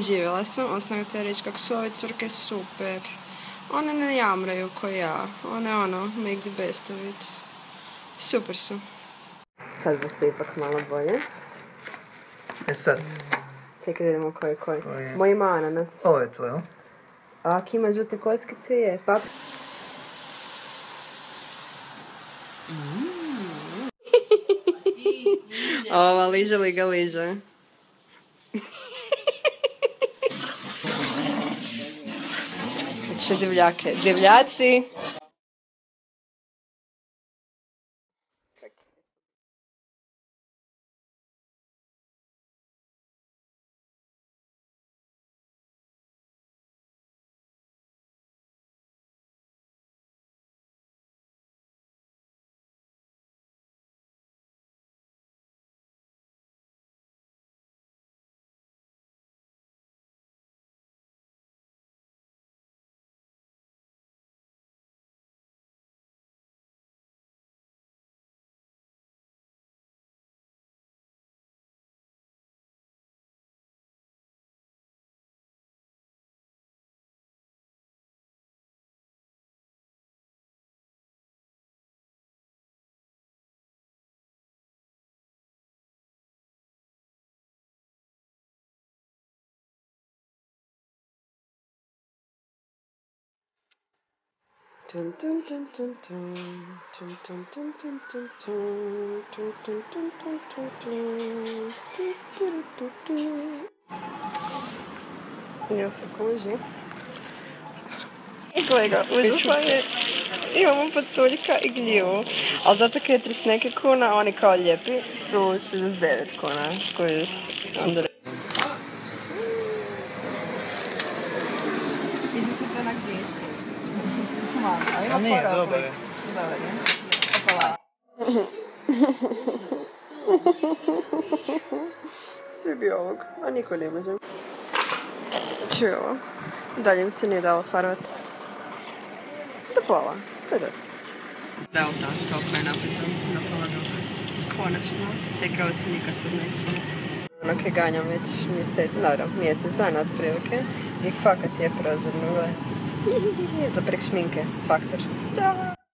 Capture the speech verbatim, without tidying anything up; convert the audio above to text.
Doživjela sam, ostavim te reći kako su ove curke super. One ne jamraju ko ja. One ono, make the best of it. Super su. Sad da se ipak malo bolje. E sad? Čekaj da idemo koji je koji. Je... Moj ima ananas. Ovo je tvoje, o? A ako ima žute kockice je, pa... Mm. Ova liže li ga liže. Znači divljake. Divljaci. Tun tun tun tun tun tun tun tun tun tun tun tun tun tun tun tun tun tun tun. Ja se kuži. Kolega, užasno je. Imamo patuljka i gljivu, ali zato kad je trideset neke kuna, oni kao lijepi su šezdeset devet kuna. Kojiš, onda... Iđu se to na griječi. A nije, dobar je. Dobar je. Opala. Svi bi ovog, a niko ne može. Čuj ovo. Dalje mi se nije dalo farvat. Do pola, to je dosta. Delta, toliko je napito, do pola dobro. Konačno, čekao sam nikad sad neće. Ono ke ganjam već mjesec, naravno, mjesec dana otprilike. I fakat je prozirno, gledaj. Za prek šminke, faktor. Ćao!